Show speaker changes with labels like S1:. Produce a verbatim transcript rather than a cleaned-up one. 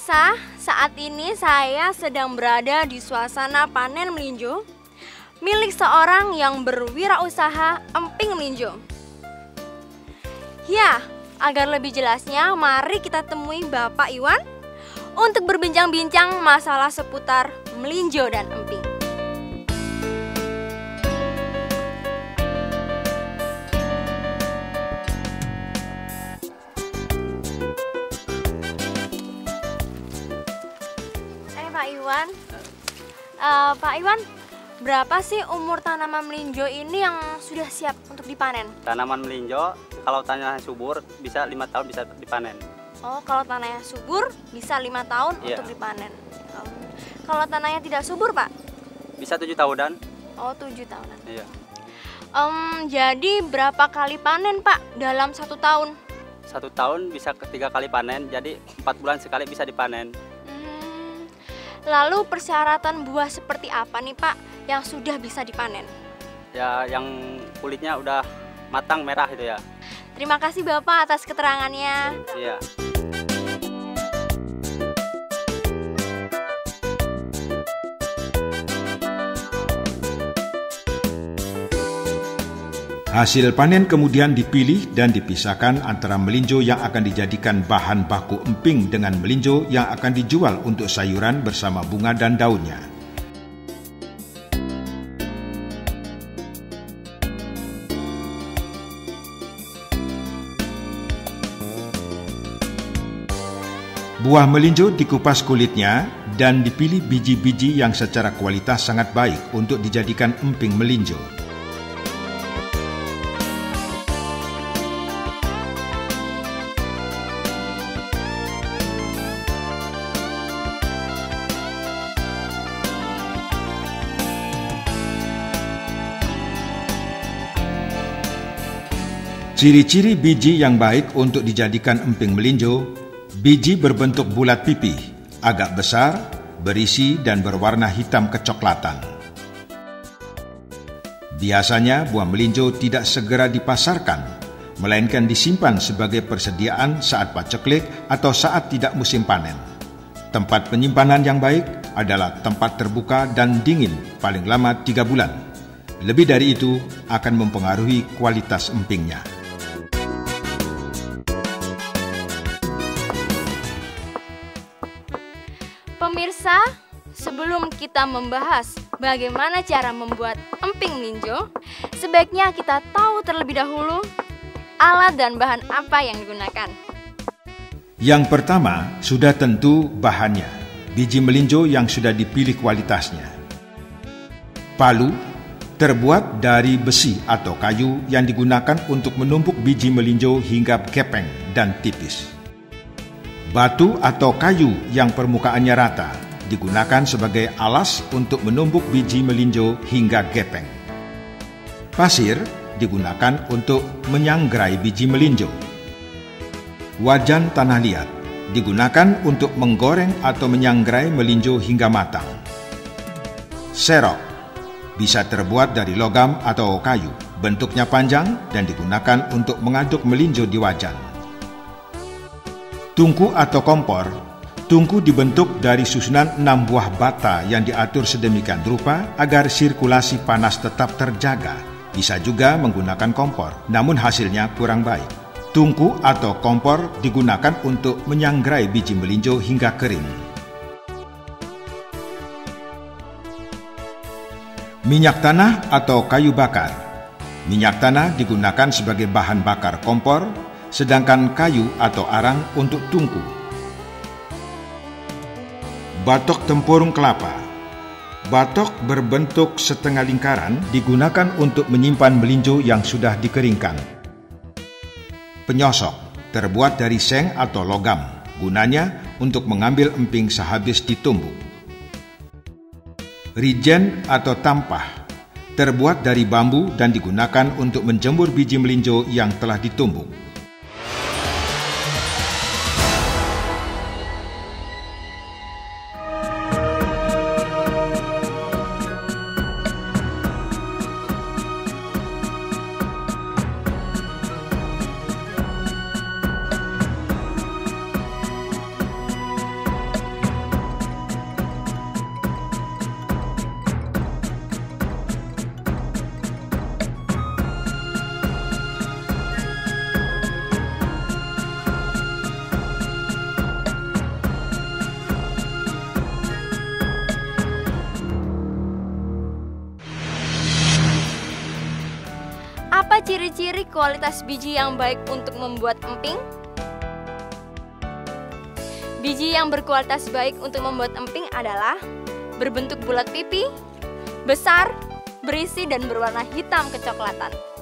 S1: Pemirsa, saat ini saya sedang berada di suasana panen melinjo milik seorang yang berwirausaha emping melinjo. Ya, agar lebih jelasnya, mari kita temui Bapak Iwan untuk berbincang-bincang masalah seputar melinjo dan emping. Pak Iwan, uh, Pak Iwan, berapa sih umur tanaman melinjo ini yang sudah siap untuk dipanen?
S2: Tanaman melinjo, kalau tanahnya subur, bisa lima tahun bisa dipanen.
S1: Oh, kalau tanahnya subur, bisa lima tahun
S2: iya.
S1: untuk dipanen. Oh. Kalau tanahnya tidak subur, Pak?
S2: Bisa tujuh tahunan.
S1: Oh, tujuh tahunan.
S2: Iya.
S1: Um, jadi berapa kali panen, Pak, dalam satu tahun?
S2: Satu tahun bisa ketiga kali panen, jadi empat bulan sekali bisa dipanen.
S1: Lalu persyaratan buah seperti apa nih Pak yang sudah bisa dipanen?
S2: Ya yang kulitnya udah matang merah itu ya.
S1: Terima kasih Bapak atas keterangannya.
S2: Iya.
S3: Hasil panen kemudian dipilih dan dipisahkan antara melinjo yang akan dijadikan bahan baku emping dengan melinjo yang akan dijual untuk sayuran bersama bunga dan daunnya. Buah melinjo dikupas kulitnya dan dipilih biji-biji yang secara kualitas sangat baik untuk dijadikan emping melinjo. Ciri-ciri biji yang baik untuk dijadikan emping melinjo, biji berbentuk bulat pipih, agak besar, berisi dan berwarna hitam kecoklatan. Biasanya buah melinjo tidak segera dipasarkan, melainkan disimpan sebagai persediaan saat paceklik atau saat tidak musim panen. Tempat penyimpanan yang baik adalah tempat terbuka dan dingin paling lama tiga bulan. Lebih dari itu akan mempengaruhi kualitas empingnya.
S1: Pemirsa, sebelum kita membahas bagaimana cara membuat emping melinjo, sebaiknya kita tahu terlebih dahulu alat dan bahan apa yang digunakan.
S3: Yang pertama, sudah tentu bahannya, biji melinjo yang sudah dipilih kualitasnya. Palu, terbuat dari besi atau kayu yang digunakan untuk menumpuk biji melinjo hingga gepeng dan tipis. Batu atau kayu yang permukaannya rata digunakan sebagai alas untuk menumbuk biji melinjo hingga gepeng. Pasir digunakan untuk menyangrai biji melinjo. Wajan tanah liat digunakan untuk menggoreng atau menyangrai melinjo hingga matang. Serok bisa terbuat dari logam atau kayu, bentuknya panjang dan digunakan untuk mengaduk melinjo di wajan. Tungku atau kompor, tungku dibentuk dari susunan enam buah bata yang diatur sedemikian rupa agar sirkulasi panas tetap terjaga. Bisa juga menggunakan kompor, namun hasilnya kurang baik. Tungku atau kompor digunakan untuk menyangrai biji melinjo hingga kering. Minyak tanah atau kayu bakar. Minyak tanah digunakan sebagai bahan bakar kompor, sedangkan kayu atau arang untuk tungku. Batok tempurung kelapa. Batok berbentuk setengah lingkaran digunakan untuk menyimpan melinjo yang sudah dikeringkan. Penyosok terbuat dari seng atau logam, gunanya untuk mengambil emping sehabis ditumbuk. Rijen atau tampah terbuat dari bambu dan digunakan untuk menjemur biji melinjo yang telah ditumbuk.
S1: ciri-ciri kualitas biji yang baik untuk membuat emping? Biji yang berkualitas baik untuk membuat emping adalah berbentuk bulat pipi, besar, berisi dan berwarna hitam kecoklatan.